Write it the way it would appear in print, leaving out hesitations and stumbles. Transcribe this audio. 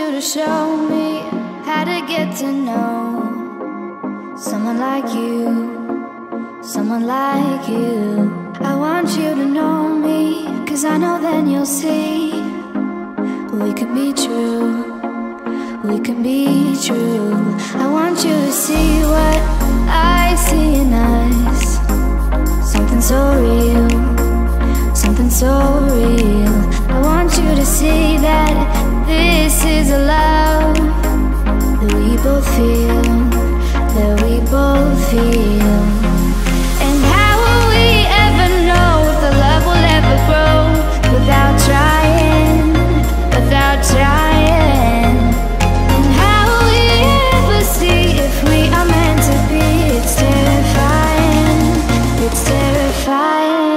you to show me how to get to know someone like you, someone like you. I want you to know me, 'cause I know then you'll see we could be true, we can be true. I want you to see what I see in us, something so real, something so real. I want you to see that this is a love that we both feel, that we both feel. And how will we ever know if the love will ever grow without trying, without trying? And how will we ever see if we are meant to be? It's terrifying, it's terrifying.